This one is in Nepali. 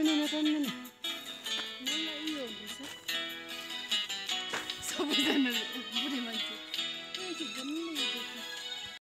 oynamadan ne? Vallahi iyi oldu. Sobayı da buraya